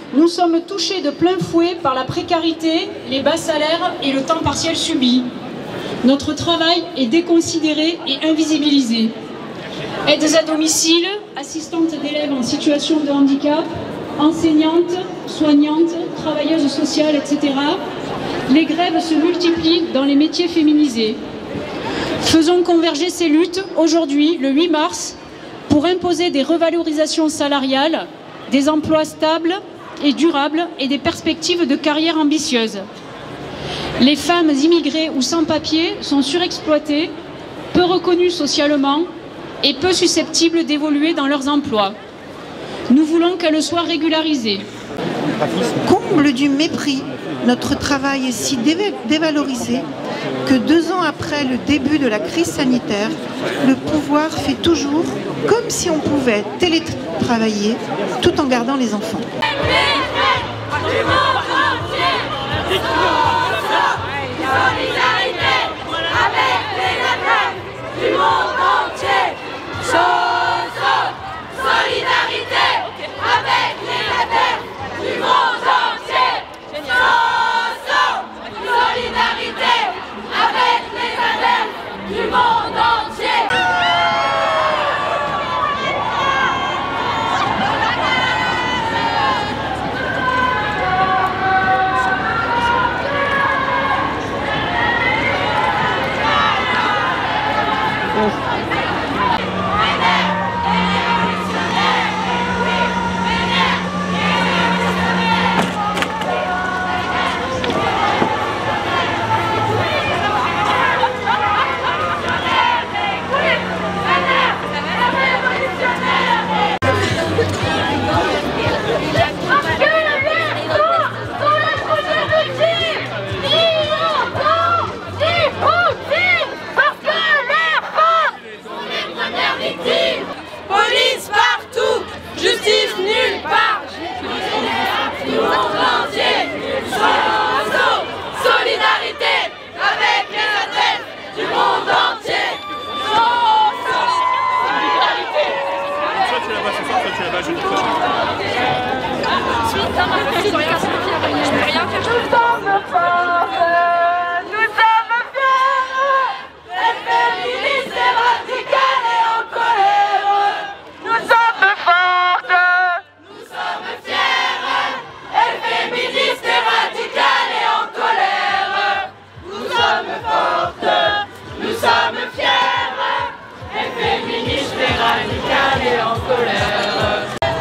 nous sommes touchés de plein fouet par la précarité, les bas salaires et le temps partiel subi. Notre travail est déconsidéré et invisibilisé. Aides à domicile, assistantes d'élèves en situation de handicap, enseignantes, soignantes, travailleuses sociales, etc. Les grèves se multiplient dans les métiers féminisés. Faisons converger ces luttes aujourd'hui, le 8 mars, pour imposer des revalorisations salariales, des emplois stables et durables et des perspectives de carrière ambitieuses. Les femmes immigrées ou sans papier sont surexploitées, peu reconnues socialement et peu susceptibles d'évoluer dans leurs emplois. Nous voulons qu'elles soient régularisées. Comble du mépris, notre travail est si dévalorisé que 2 ans après le début de la crise sanitaire, le pouvoir fait toujours comme si on pouvait télétravailler tout en gardant les enfants.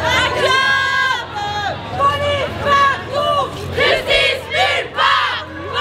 Police partout, justice nulle part.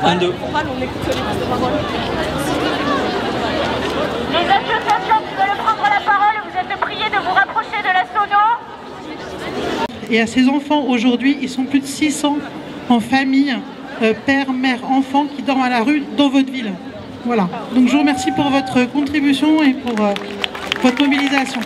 22. On écoute les prises de parole. Les associations qui veulent prendre la parole, vous êtes priés de vous rapprocher de la sono. Et à ces enfants, aujourd'hui, ils sont plus de 600 en famille, père, mère, enfants qui dorment à la rue dans votre ville. Voilà. Donc je vous remercie pour votre contribution et pour votre mobilisation.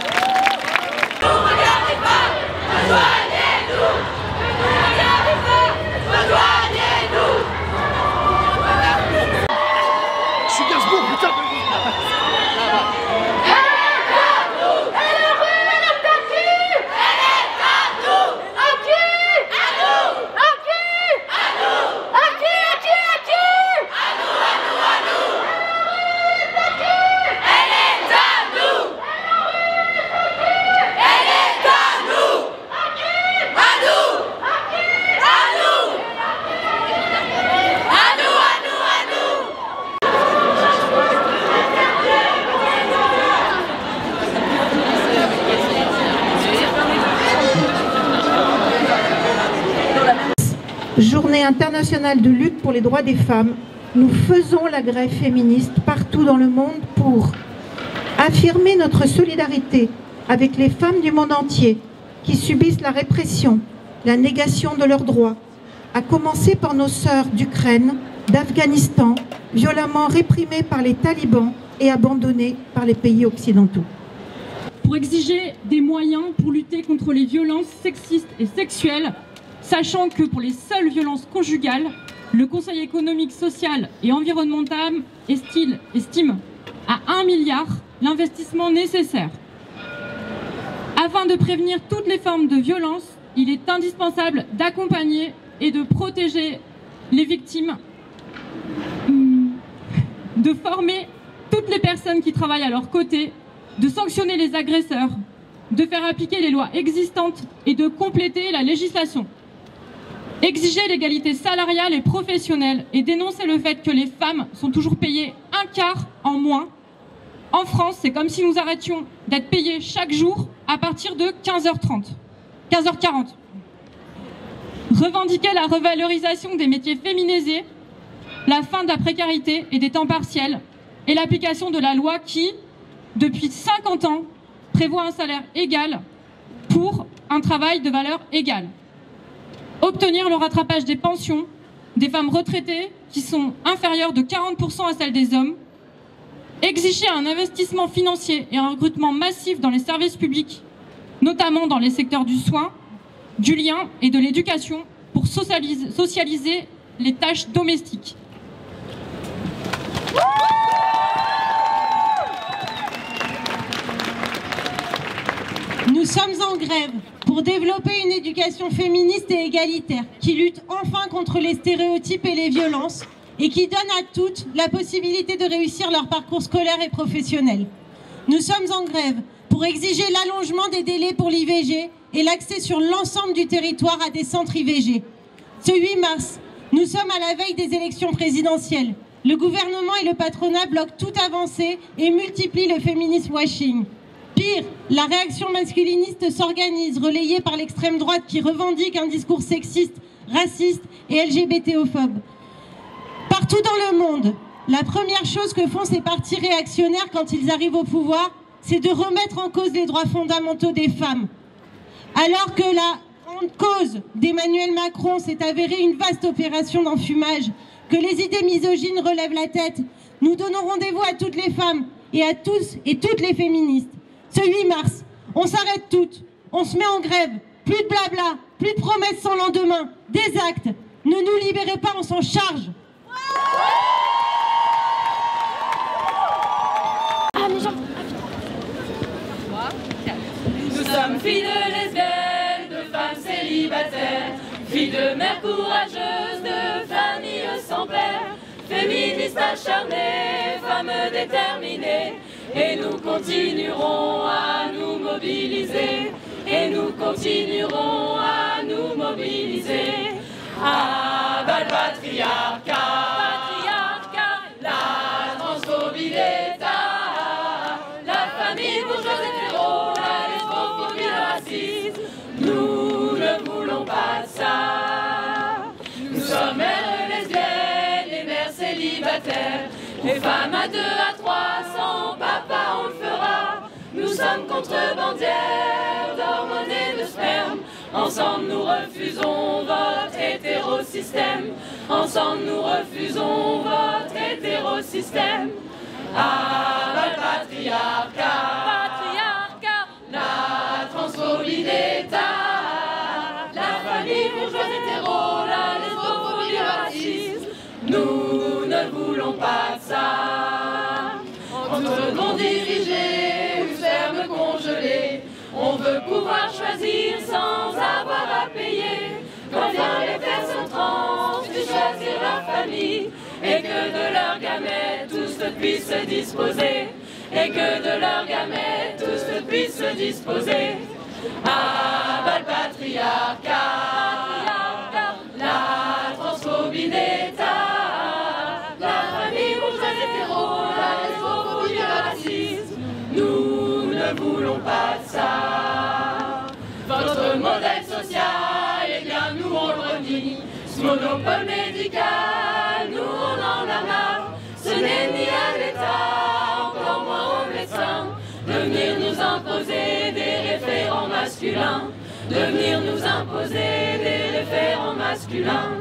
Journée internationale de lutte pour les droits des femmes, nous faisons la grève féministe partout dans le monde pour affirmer notre solidarité avec les femmes du monde entier qui subissent la répression, la négation de leurs droits, à commencer par nos sœurs d'Ukraine, d'Afghanistan, violemment réprimées par les talibans et abandonnées par les pays occidentaux. Pour exiger des moyens pour lutter contre les violences sexistes et sexuelles, sachant que pour les seules violences conjugales, le Conseil économique, social et environnemental estime à 1 milliard l'investissement nécessaire. Afin de prévenir toutes les formes de violence, il est indispensable d'accompagner et de protéger les victimes, de former toutes les personnes qui travaillent à leur côté, de sanctionner les agresseurs, de faire appliquer les lois existantes et de compléter la législation. Exiger l'égalité salariale et professionnelle et dénoncer le fait que les femmes sont toujours payées un quart en moins. En France, c'est comme si nous arrêtions d'être payés chaque jour à partir de 15h40. Revendiquer la revalorisation des métiers féminisés, la fin de la précarité et des temps partiels et l'application de la loi qui, depuis 50 ans, prévoit un salaire égal pour un travail de valeur égale. Obtenir le rattrapage des pensions des femmes retraitées qui sont inférieures de 40% à celles des hommes. Exiger un investissement financier et un recrutement massif dans les services publics, notamment dans les secteurs du soin, du lien et de l'éducation pour socialiser les tâches domestiques. Nous sommes en grève pour développer une éducation féministe et égalitaire qui lutte enfin contre les stéréotypes et les violences et qui donne à toutes la possibilité de réussir leur parcours scolaire et professionnel. Nous sommes en grève pour exiger l'allongement des délais pour l'IVG et l'accès sur l'ensemble du territoire à des centres IVG. Ce 8 mars, nous sommes à la veille des élections présidentielles. Le gouvernement et le patronat bloquent toute avancée et multiplient le féminisme washing. Pire, la réaction masculiniste s'organise, relayée par l'extrême droite qui revendique un discours sexiste, raciste et LGBTophobe. Partout dans le monde, la première chose que font ces partis réactionnaires quand ils arrivent au pouvoir, c'est de remettre en cause les droits fondamentaux des femmes. Alors que la cause d'Emmanuel Macron s'est avérée une vaste opération d'enfumage, que les idées misogynes relèvent la tête, nous donnons rendez-vous à toutes les femmes et à tous et toutes les féministes. Ce 8 mars, on s'arrête toutes, on se met en grève, plus de blabla, plus de promesses sans lendemain, des actes. Ne nous libérez pas, on s'en charge. Nous sommes filles de lesbiennes, de femmes célibataires, filles de mères courageuses, de familles sans père, féministes acharnées, femmes déterminées. Et nous continuerons à nous mobiliser, et nous continuerons à nous mobiliser. Abat le patriarcat, la transphobie d'État, la famille bourgeoise et fédérale, la lesbophobie, le racisme. Nous ne voulons pas de ça. Nous sommes mères lesbiennes. célibataires. Les femmes à 2, à 3, sans papa on le fera. Nous sommes contrebandières d'hormones et de sperme. Ensemble nous refusons votre hétérosystème. Ensemble nous refusons votre hétérosystème. Ah, le patriarcat, la transphobie d'État, la famille bourgeoise hétéro, la lesbophobie, le racisme. Nous ne voulons pas de ça. Entre non dirigés ou fermes congelés, on veut pouvoir choisir sans avoir à payer. Quand vient les personnes trans, de choisir leur famille, et que de leurs gamètes tous puissent se disposer, et que de leurs gamètes tous puissent se disposer. Ah, bah le patriarcat, la transphobie d'État, la famille bourgeoise hétéro, la lesbophobie, le racisme. Nous ne voulons pas de ça. Votre modèle social, eh bien nous on le renie. Ce monopole médical, nous on en a marre. Ce n'est ni à l'État, encore moins aux médecins, de venir nous imposer des référents masculins, de venir nous imposer des référents masculins.